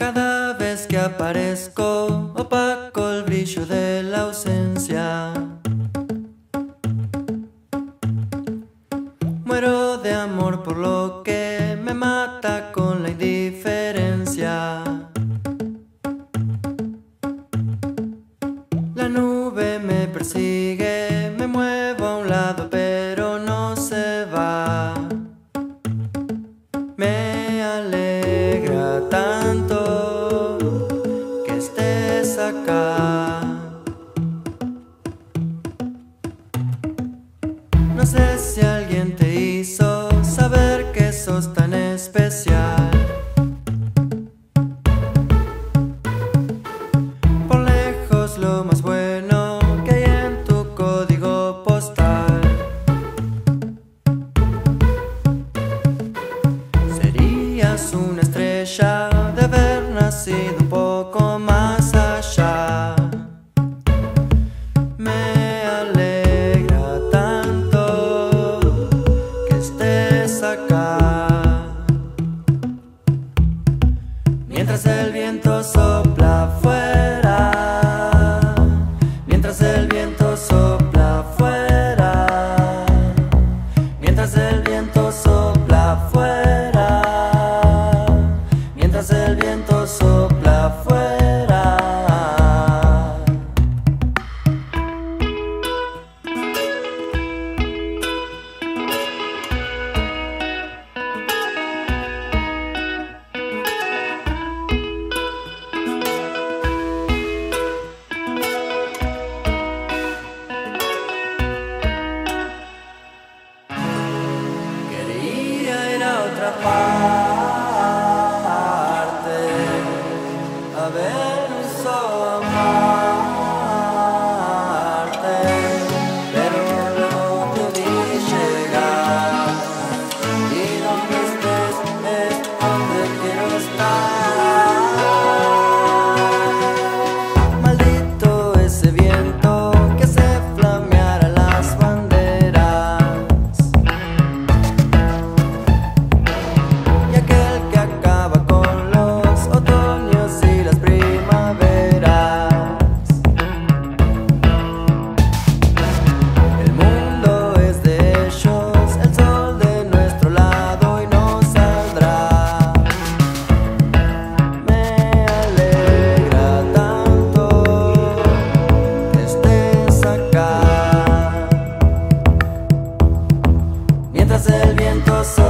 Cada vez que aparezco, opaco el brillo de la ausencia. Muero de amor por lo que me mata con la indiferencia. La nube me persigue, me muevo a un lado pero no se va. Me alegra tanto que estés acá. No sé si alguien te hizo saber que sos tan especial. Por lejos lo más bueno que hay en tu código postal. Serías una estrella de haber nacido un poco más allá. Me alegra tanto que estés acá. Mientras el viento sopla afuera, mientras el viento sopla afuera, mientras el viento sopla afuera, mientras el viento sopla afuera. Quería ir a otra parte, a Venus o a Marte, pero no te vi llegar. Y donde estés es donde quiero estar. Maldito ese viento que hace flamear a las banderas, y aquel que acaba con los otoños y las primaveras. El mundo es de ellos, el sol de nuestro lado y no saldrá. Me alegra tanto que estés acá. Mientras el viento